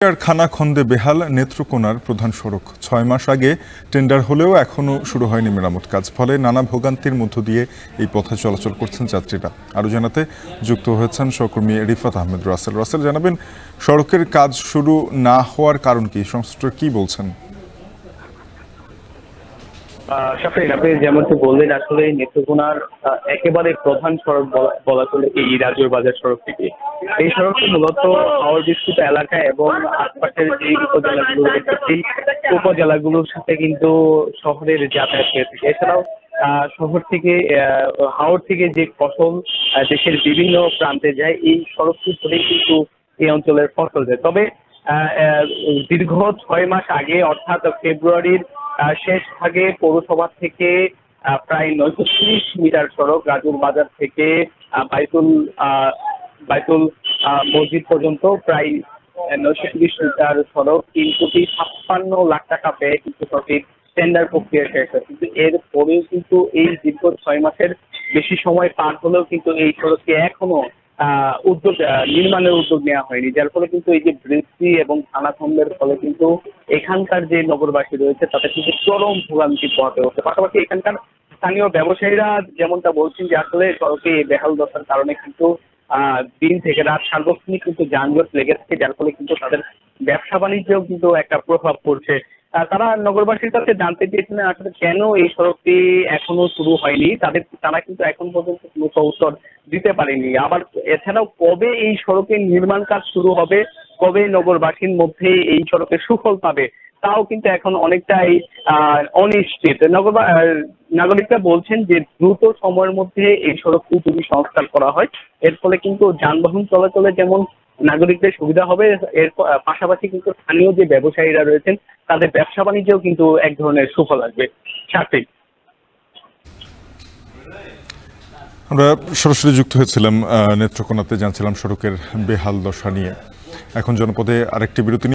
খানাখন্দে বেহাল নেত্রকোনার প্রধান সড়ক ৬ মাস আগে টেন্ডার হলেও এখনো শুরু হয়নি মেরামত কাজ, ফলে নানা ভোগান্তির মধ্য দিয়ে এই পথে চলাচল করছেন যাত্রীরা। আরও জানাতে যুক্ত হয়েছেন সহকর্মী রিফাত আহমেদ রাসেল। জানাবেন, সড়কের কাজ শুরু না হওয়ার কারণ কি, সংশ্লিষ্টরা কি বলছেন? শাফিন, আপনি যেমনটি বললেন, আসলে নেত্রকোনার একেবারে প্রধান সড়ক বলা চলে এই রাজুর বাজার সড়ক থেকে। এই সড়কটি মূলত হাওর বিস্তৃত এলাকা এবং আশপাশের যে উপজেলাগুলো রয়েছে সেই উপজেলাগুলোর সাথে কিন্তু শহরের যাতায়াত হয়ে থাকে। এছাড়াও শহর থেকে হাওর থেকে যে ফসল দেশের বিভিন্ন প্রান্তে যায়, এই সড়কটি ধরেই কিন্তু এই অঞ্চলের ফসল যায়। তবে দীর্ঘ ৬ মাস আগে, অর্থাৎ ফেব্রুয়ারির শেষ ভাগে পৌরসভা থেকে প্রায় ৯৩০ মিটার সড়ক রাজুর বাজার থেকে বাইতুল মসজিদ পর্যন্ত প্রায় ৯৩০ মিটার সড়ক ৩,৫৬,০০,০০০ টাকা ব্যয়ে কিন্তু সঠিক টেন্ডার প্রক্রিয়া শেষ হয়। কিন্তু এর পরেও কিন্তু এই দীর্ঘ ৬ মাসের বেশি সময় পার হলেও কিন্তু এই সড়কটি এখনো নির্মাণের উদ্যোগ নেওয়া হয়নি, যার ফলে কিন্তু এই যে বৃষ্টি এবং খানাখন্দের ফলে কিন্তু এখানকার যে নগরবাসী রয়েছে তাদের কিন্তু চরম ভোগান্তি পোহাতে হচ্ছে। পাশাপাশি এখানকার স্থানীয় ব্যবসায়ীরা যেমনটা বলছেন যে আসলে সড়কে বেহাল দশার কারণে কিন্তু দিন থেকে রাত সার্বক্ষণিক কিন্তু যানজট লেগে থাকে, যার ফলে কিন্তু তাদের ব্যবসা বাণিজ্যেও কিন্তু একটা প্রভাব পড়ছে। তারা নগরবাসীর কাছে জানতে চেয়েছিলেন আসলে কেন এই সড়কটি এখনো শুরু হয়নি। তারা কিন্তু এখন পর্যন্ত কোনো উত্তর দিতে পারেনি। আবার এছাড়াও কবে এই সড়কের নির্মাণ কাজ শুরু হবে, কবে নগরবাসীর মধ্যে এই সড়কের সুফল পাবে, তাও কিন্তু এখন অনেকটাই অনিশ্চিত। নাগরিকরা বলছেন যে দ্রুত সময়ের মধ্যে এই সড়কটি যদি সংস্কার করা হয়, এর ফলে কিন্তু যানবাহন চলাচলে যেমন নাগরিকদের সুবিধা হবে, এর পাশাপাশি কিন্তু স্থানীয় যে ব্যবসায়ীরা রয়েছেন তাদের ব্যবসা বাণিজ্যেও কিন্তু এক ধরনের সুফল আসবে। সার্বিক আমরা সরাসরি যুক্ত হয়েছিলাম নেত্রকোনাতে, জানছিলাম সড়কের বেহাল দশা নিয়ে। এখন জনপদে আরেকটি বিরতি।